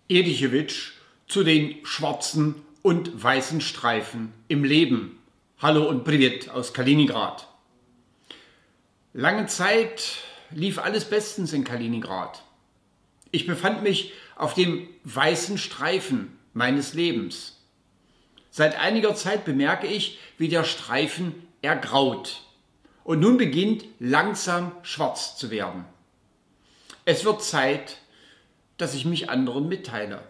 Edichewitsch zu den schwarzen und weißen Streifen im Leben. Hallo und Privet aus Kaliningrad. Lange Zeit lief alles bestens in Kaliningrad. Ich befand mich auf dem weißen Streifen meines Lebens. Seit einiger Zeit bemerke ich, wie der Streifen ergraut und nun beginnt langsam schwarz zu werden. Es wird Zeit, dass ich mich anderen mitteile.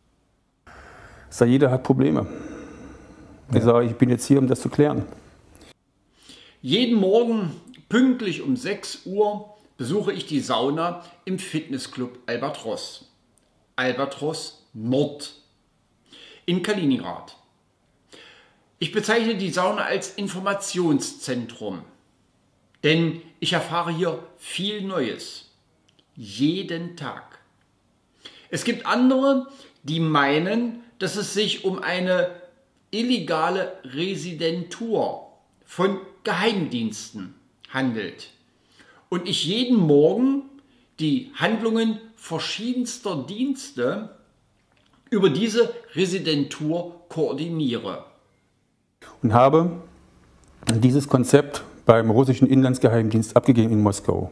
Jeder hat Probleme. Ich sage, ich bin jetzt hier, um das zu klären. Jeden Morgen pünktlich um 6 Uhr besuche ich die Sauna im Fitnessclub Albatros. Albatros Nord in Kaliningrad. Ich bezeichne die Sauna als Informationszentrum, denn ich erfahre hier viel Neues. Jeden Tag. Es gibt andere, die meinen, dass es sich um eine illegale Residentur von Geheimdiensten handelt und ich jeden Morgen die Handlungen verschiedenster Dienste über diese Residentur koordiniere. Und habe dieses Konzept beim russischen Inlandsgeheimdienst abgegeben in Moskau.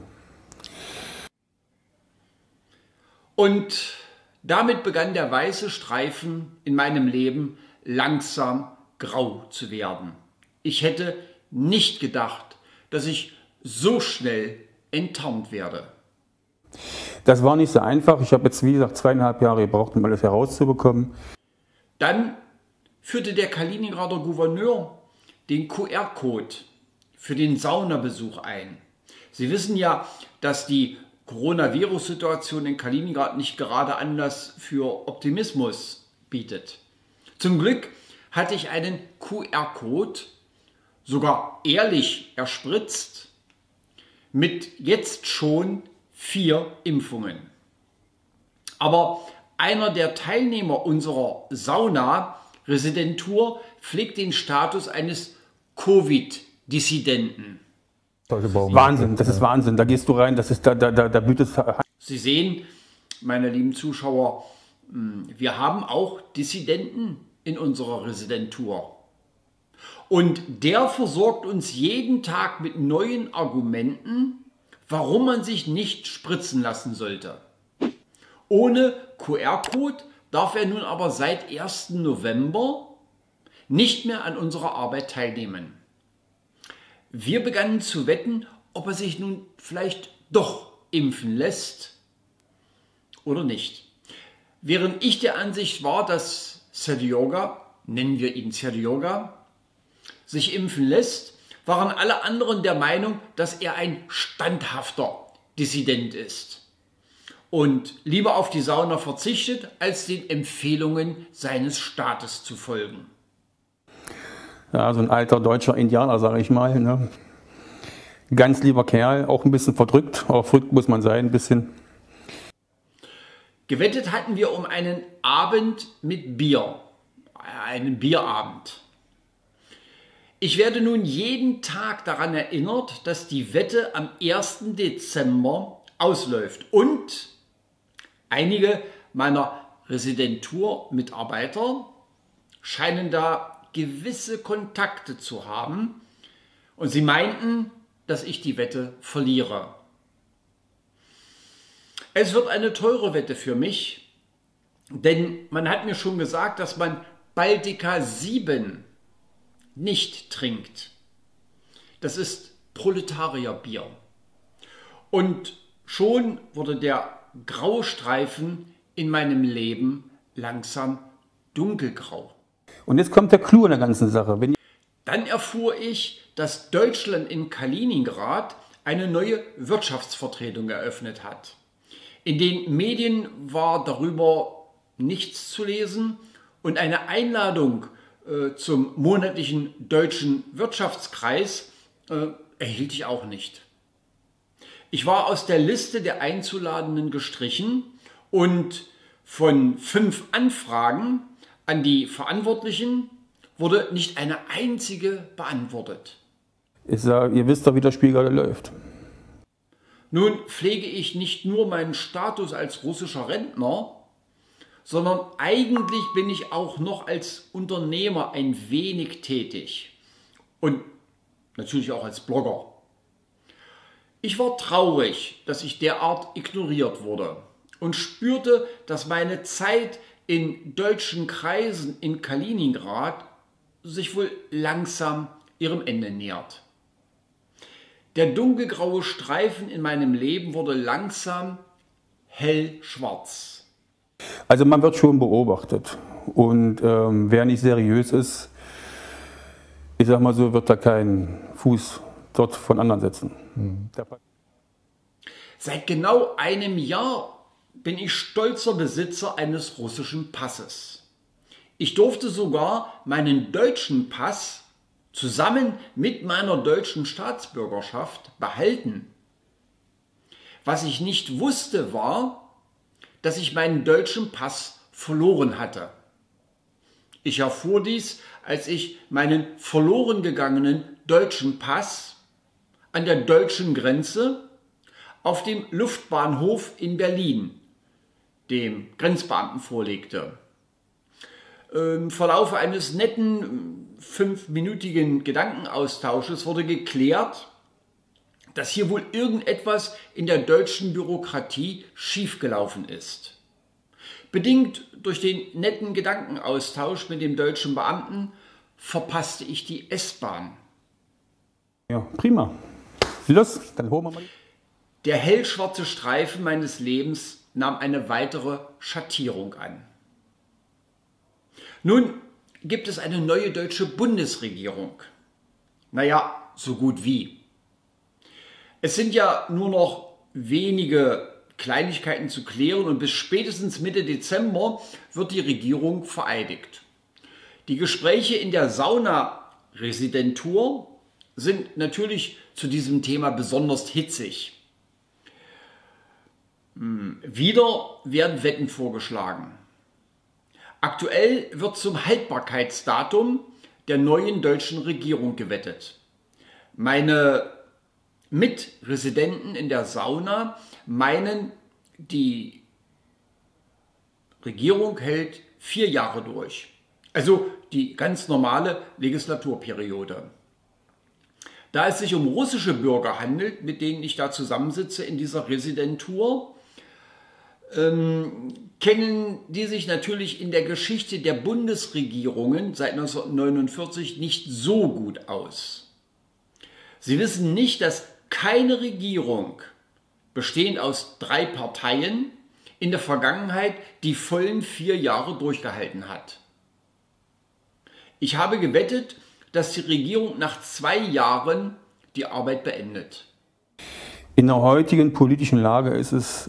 Und damit begann der weiße Streifen in meinem Leben langsam grau zu werden. Ich hätte nicht gedacht, dass ich so schnell enttarnt werde. Das war nicht so einfach. Ich habe jetzt, wie gesagt, 2,5 Jahre gebraucht, um alles herauszubekommen. Dann führte der Kaliningrader Gouverneur den QR-Code für den Saunabesuch ein. Sie wissen ja, dass die Coronavirus-Situation in Kaliningrad nicht gerade Anlass für Optimismus bietet. Zum Glück hatte ich einen QR-Code, sogar ehrlich erspritzt, mit jetzt schon 4 Impfungen. Aber einer der Teilnehmer unserer Sauna-Residentur pflegt den Status eines Covid-Dissidenten. Wahnsinn, das ist Wahnsinn. Da gehst du rein, das ist da blüht es. Sie sehen, meine lieben Zuschauer, wir haben auch Dissidenten in unserer Residentur. Und der versorgt uns jeden Tag mit neuen Argumenten, warum man sich nicht spritzen lassen sollte. Ohne QR-Code darf er nun aber seit 1. November nicht mehr an unserer Arbeit teilnehmen. Wir begannen zu wetten, ob er sich nun vielleicht doch impfen lässt oder nicht. Während ich der Ansicht war, dass Serjoga, nennen wir ihn Serjoga, sich impfen lässt, waren alle anderen der Meinung, dass er ein standhafter Dissident ist und lieber auf die Sauna verzichtet, als den Empfehlungen seines Staates zu folgen. Ja, so ein alter deutscher Indianer, sage ich mal. Ne? Ganz lieber Kerl, auch ein bisschen verdrückt, aber verrückt muss man sein, ein bisschen. Gewettet hatten wir um einen Abend mit Bier, einen Bierabend. Ich werde nun jeden Tag daran erinnert, dass die Wette am 1. Dezember ausläuft und einige meiner Residenturmitarbeiter scheinen da gewisse Kontakte zu haben und sie meinten, dass ich die Wette verliere. Es wird eine teure Wette für mich, denn man hat mir schon gesagt, dass man Baltika 7 nicht trinkt. Das ist Proletarierbier. Und schon wurde der graue Streifen in meinem Leben langsam dunkelgrau. Und jetzt kommt der Clou in der ganzen Sache. Dann erfuhr ich, dass Deutschland in Kaliningrad eine neue Wirtschaftsvertretung eröffnet hat. In den Medien war darüber nichts zu lesen und eine Einladung zum monatlichen deutschen Wirtschaftskreis erhielt ich auch nicht. Ich war aus der Liste der Einzuladenden gestrichen und von 5 Anfragen an die Verantwortlichen wurde nicht eine einzige beantwortet. Ich sage, ihr wisst doch, wie das Spiel gerade läuft. Nun pflege ich nicht nur meinen Status als russischer Rentner, sondern eigentlich bin ich auch noch als Unternehmer ein wenig tätig und natürlich auch als Blogger. Ich war traurig, dass ich derart ignoriert wurde und spürte, dass meine Zeit in deutschen Kreisen in Kaliningrad sich wohl langsam ihrem Ende nähert. Der dunkelgraue Streifen in meinem Leben wurde langsam hellschwarz. Also man wird schon beobachtet und wer nicht seriös ist, ich sag mal so, wird da keinen Fuß dort von anderen setzen. Seit genau einem Jahr bin ich stolzer Besitzer eines russischen Passes. Ich durfte sogar meinen deutschen Pass zusammen mit meiner deutschen Staatsbürgerschaft behalten. Was ich nicht wusste, war, dass ich meinen deutschen Pass verloren hatte. Ich erfuhr dies, als ich meinen verloren gegangenen deutschen Pass an der deutschen Grenze auf dem Luftbahnhof in Berlin dem Grenzbeamten vorlegte. Im Verlauf eines netten 5-minütigen Gedankenaustausches wurde geklärt, dass hier wohl irgendetwas in der deutschen Bürokratie schiefgelaufen ist. Bedingt durch den netten Gedankenaustausch mit dem deutschen Beamten verpasste ich die S-Bahn. Ja, prima. Los, dann holen wir mal. Der hellschwarze Streifen meines Lebens nahm eine weitere Schattierung an. Nun gibt es eine neue deutsche Bundesregierung. Naja, so gut wie. Es sind ja nur noch wenige Kleinigkeiten zu klären und bis spätestens Mitte Dezember wird die Regierung vereidigt. Die Gespräche in der Sauna-Residentur sind natürlich zu diesem Thema besonders hitzig. Wieder werden Wetten vorgeschlagen. Aktuell wird zum Haltbarkeitsdatum der neuen deutschen Regierung gewettet. Meine Mitresidenten in der Sauna meinen, die Regierung hält 4 Jahre durch. Also die ganz normale Legislaturperiode. Da es sich um russische Bürger handelt, mit denen ich da zusammensitze in dieser Residentur, kennen die sich natürlich in der Geschichte der Bundesregierungen seit 1949 nicht so gut aus. Sie wissen nicht, dass keine Regierung, bestehend aus 3 Parteien, in der Vergangenheit die vollen 4 Jahre durchgehalten hat. Ich habe gewettet, dass die Regierung nach 2 Jahren die Arbeit beendet. In der heutigen politischen Lage ist es,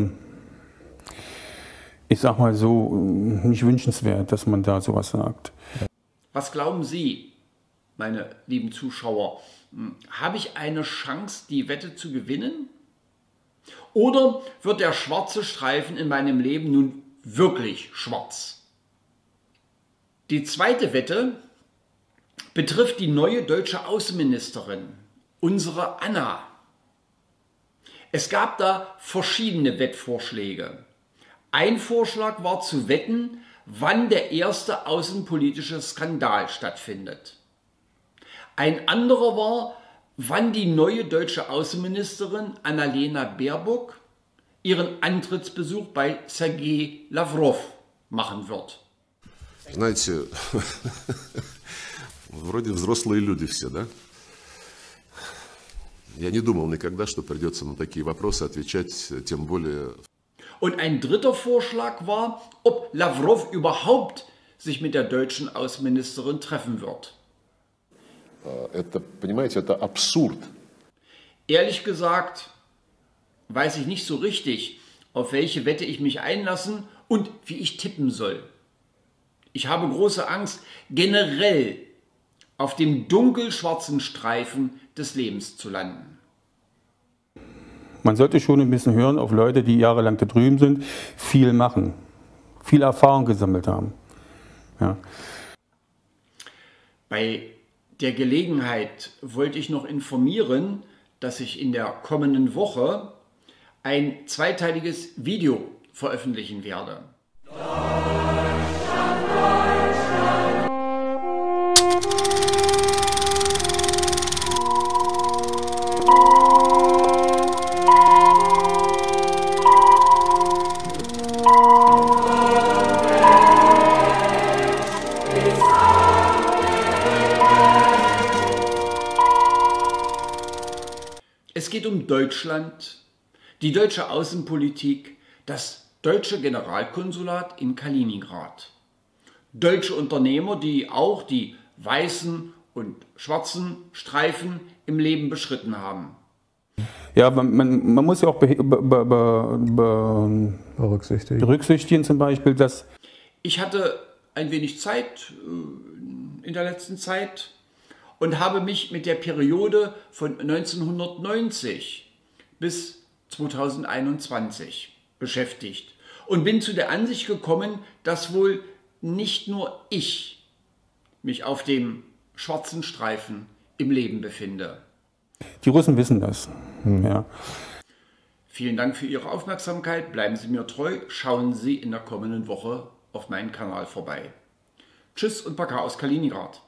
ich sag mal so, nicht wünschenswert, dass man da sowas sagt. Was glauben Sie, meine lieben Zuschauer? Habe ich eine Chance, die Wette zu gewinnen? Oder wird der schwarze Streifen in meinem Leben nun wirklich schwarz? Die zweite Wette betrifft die neue deutsche Außenministerin, unsere Anna. Es gab da verschiedene Wettvorschläge. Ein Vorschlag war zu wetten, wann der erste außenpolitische Skandal stattfindet. Ein anderer war, wann die neue deutsche Außenministerin Annalena Baerbock ihren Antrittsbesuch bei Sergei Lavrov machen wird. Знаете, вроде взрослые люди все, да? Я не думал никогда, что придется на такие вопросы отвечать, тем более... Und ein dritter Vorschlag war, ob Lavrov überhaupt sich mit der deutschen Außenministerin treffen wird. Это, понимаете, это абсурд. Ehrlich gesagt, weiß ich nicht so richtig, auf welche Wette ich mich einlassen und wie ich tippen soll. Ich habe große Angst, generell auf dem dunkelschwarzen Streifen des Lebens zu landen. Man sollte schon ein bisschen hören auf Leute, die jahrelang da drüben sind, viel machen, viel Erfahrung gesammelt haben. Ja. Bei der Gelegenheit wollte ich noch informieren, dass ich in der kommenden Woche ein 2-teiliges Video veröffentlichen werde. geht um Deutschland, die deutsche Außenpolitik, das deutsche Generalkonsulat in Kaliningrad. Deutsche Unternehmer, die auch die weißen und schwarzen Streifen im Leben beschritten haben. Ja, man muss ja auch berücksichtigen zum Beispiel, dass... Ich hatte ein wenig Zeit in der letzten Zeit und habe mich mit der Periode von 1990 bis 2021 beschäftigt und bin zu der Ansicht gekommen, dass wohl nicht nur ich mich auf dem schwarzen Streifen im Leben befinde. Die Russen wissen das. Ja. Vielen Dank für Ihre Aufmerksamkeit. Bleiben Sie mir treu. Schauen Sie in der kommenden Woche auf meinen Kanal vorbei. Tschüss und Baka aus Kaliningrad.